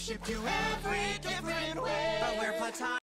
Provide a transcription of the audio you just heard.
ship to every different way. But we're platonic.